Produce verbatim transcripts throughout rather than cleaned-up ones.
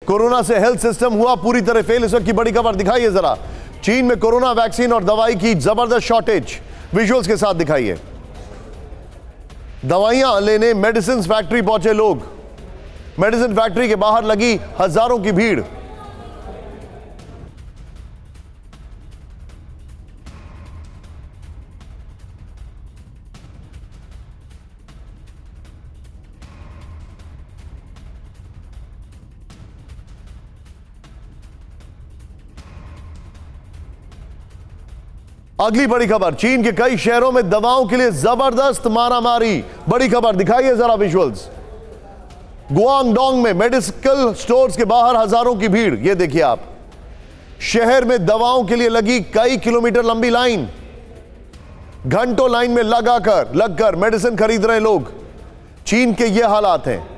Corona से health system हुआ पूरी तरह फेल। इस वक्त की बड़ी खबर दिखाइए जरा। चीन में कोरोना वैक्सीन और दवाई की जबरदस्त शॉर्टेज, विजुअल्स के साथ दिखाइए। दवाइयां लेने मेडिसिन फैक्ट्री पहुंचे लोग। मेडिसिन फैक्ट्री के बाहर लगी हजारों की भीड़। अगली बड़ी खबर, चीन के कई शहरों में दवाओं के लिए जबरदस्त मारामारी। बड़ी खबर दिखाइए जरा विजुअल्स। गुआंगडोंग में मेडिकल स्टोर्स के बाहर हजारों की भीड़। यह देखिए आप, शहर में दवाओं के लिए लगी कई किलोमीटर लंबी लाइन। घंटों लाइन में लगाकर लगकर मेडिसिन खरीद रहे लोग। चीन के ये हालात हैं।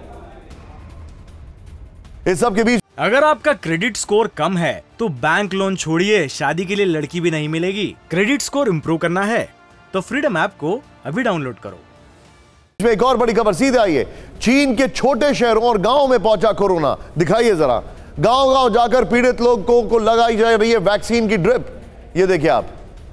इस सब के बीच अगर आपका क्रेडिट स्कोर कम है तो बैंक लोन छोड़िए, शादी के लिए लड़की भी नहीं मिलेगी। क्रेडिट स्कोर इंप्रूव करना है तो फ्रीडम ऐप को अभी डाउनलोड करो। एक और बड़ी खबर सीधे आइए। चीन के छोटे शहरों और गांवों में पहुंचा कोरोना। दिखाइए जरा, गांव गांव जाकर पीड़ित लोगों को लगाई जा रही है वैक्सीन की ड्रिप। ये देखिए आप।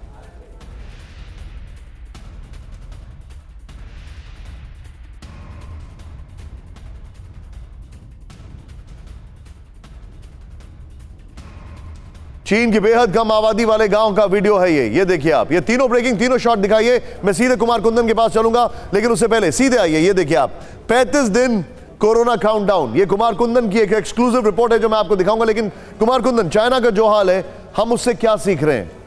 चीन की बेहद कम आबादी वाले गांव का वीडियो है ये। ये देखिए आप, ये तीनों ब्रेकिंग, तीनों शॉट दिखाइए। मैं सीधे कुमार कुंदन के पास चलूंगा, लेकिन उससे पहले सीधे आइए। ये देखिए आप, पैंतीस दिन कोरोना काउंटडाउन। ये कुमार कुंदन की एक एक्सक्लूसिव रिपोर्ट है जो मैं आपको दिखाऊंगा। लेकिन कुमार कुंदन, चाइना का जो हाल है, हम उससे क्या सीख रहे हैं?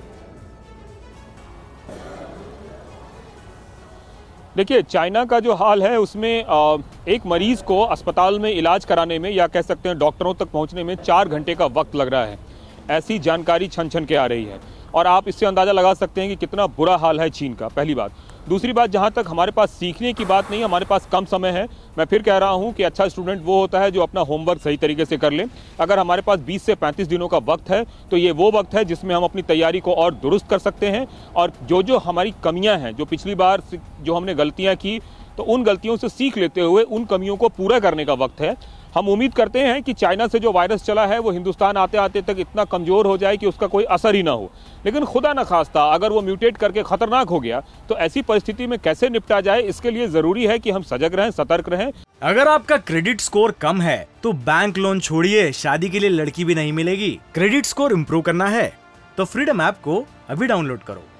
देखिए, चाइना का जो हाल है उसमें एक मरीज को अस्पताल में इलाज कराने में, या कह सकते हैं डॉक्टरों तक पहुंचने में चार घंटे का वक्त लग रहा है। ऐसी जानकारी छन छन के आ रही है और आप इससे अंदाज़ा लगा सकते हैं कि कितना बुरा हाल है चीन का। पहली बात। दूसरी बात, जहां तक हमारे पास सीखने की बात नहीं, हमारे पास कम समय है। मैं फिर कह रहा हूं कि अच्छा स्टूडेंट वो होता है जो अपना होमवर्क सही तरीके से कर ले। अगर हमारे पास बीस से पैंतीस दिनों का वक्त है तो ये वो वक्त है जिसमें हम अपनी तैयारी को और दुरुस्त कर सकते हैं, और जो जो हमारी कमियाँ हैं, जो पिछली बार जो हमने गलतियाँ की, तो उन गलतियों से सीख लेते हुए उन कमियों को पूरा करने का वक्त है। हम उम्मीद करते हैं कि चाइना से जो वायरस चला है वो हिंदुस्तान आते आते तक इतना कमज़ोर हो जाए कि उसका कोई असर ही ना हो। लेकिन खुदा न खास्ता अगर वो म्यूटेट करके ख़तरनाक हो गया तो ऐसी परिस्थिति में कैसे निपटा जाए, इसके लिए ज़रूरी है कि हम सजग रहें, सतर्क रहें। अगर आपका क्रेडिट स्कोर कम है तो बैंक लोन छोड़िए, शादी के लिए लड़की भी नहीं मिलेगी। क्रेडिट स्कोर इंप्रूव करना है तो फ्रीडम ऐप को अभी डाउनलोड करो।